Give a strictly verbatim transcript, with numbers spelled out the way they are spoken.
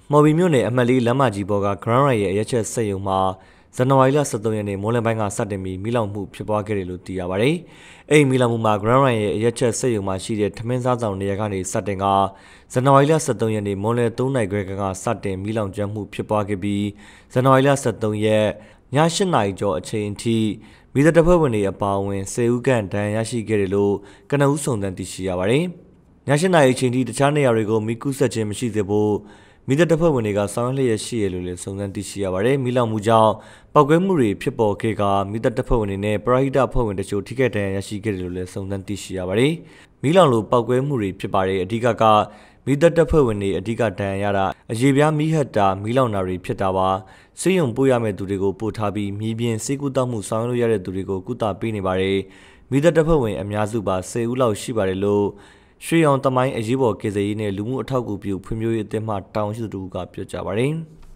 မော်ဘီမြို့နယ်အမှတ်လေးလမ်းမကြီးပေါ်က Grand Run ရဲ့ရက်ချက်စက်ရုံမှာဇန်နဝါရီလဆယ်သုံးရက်နေ့မိုးလယ်ပိုင်းကစတင်ပြီးမီးလောင်မှုဖြစ်ပွားခဲ့တယ်လို့သိရပါတယ်။အဲဒီမီးလောင်မှုမှာ Grand Run ရဲ့ရက်ချက်စက်ရုံမှာရှိတဲ့ထမင်းစားဆောင်နေရာကနေစတင်ကဇန်နဝါရီလဆယ်သုံးရက်နေ့မိုးလယ်သုံးနာရီခွဲကစတင်မီးလောင်ကျွမ်းမှုဖြစ်ပွားခဲ့ပြီးဇန်နဝါရီလဆယ်သုံးရက်ည၈နာရီကျော်အချိန်အထိမီးတပ်ဖွဲ့ဝင်တွေအပါအဝင်၁၀ဦးခန့်ဒဏ်ရာရရှိခဲ့တယ်လို့ကနဦးစုံစမ်းသိရှိရပါတယ်။ည၈နာရီအချိန်ထိတခြားနေရာတွေကိုမီးကူးဆက်ခြင်းမရှိစေဖို့မီးတပ်ဖွဲ့ဝင်တွေကဆောင်ရွက်လျက်ရှိရလို့လည်းစုံစမ်းသိရှိရပါတယ်။မီးလောင်မှုကြောင့်ပောက်ကွဲမှုတွေဖြစ်ပေါ်ခဲ့ကမီးတပ်ဖွဲ့ဝင်တွေနဲ့ပရဟိတဖွဲ့ဝင်တချို့ထိခိုက်ဒဏ်ရာရရှိခဲ့တယ်လို့လည်းစုံစမ်းသိရှိရပါတယ်။မီးလောင်လို့ပောက်ကွဲမှုတွေဖြစ်ပါတယ်။အဓိကကမီးတပ်ဖွဲ့ဝင်တွေအဓိကဒဏ်ရာရတာအရေးပြားမီးဟတ်တာမီးလောင်တာတွေဖြစ်တာပါ။စေယုံပို့ရမယ့်သူတွေကိုပို့ထားပြီးမြေပြင်စေကူတောက်မှုဆောင်ရွက်လို့ရတဲ့သူတွေကိုကုသပေးနေပါတယ်။မီးတပ်ဖွဲ့ဝင်အများစုပါ၁၀ဦးလောက်ရှိပါတယ်လို့ရွှေရောင်တမိုင်းအရေးပေါ်ကေဇရေးနဲ့လူမှုအထောက်အကူပြုဖွံ့ဖြိုးရေးအသင်းမှတောင်းရှိသူတို့ကပြောကြားပါတယ်။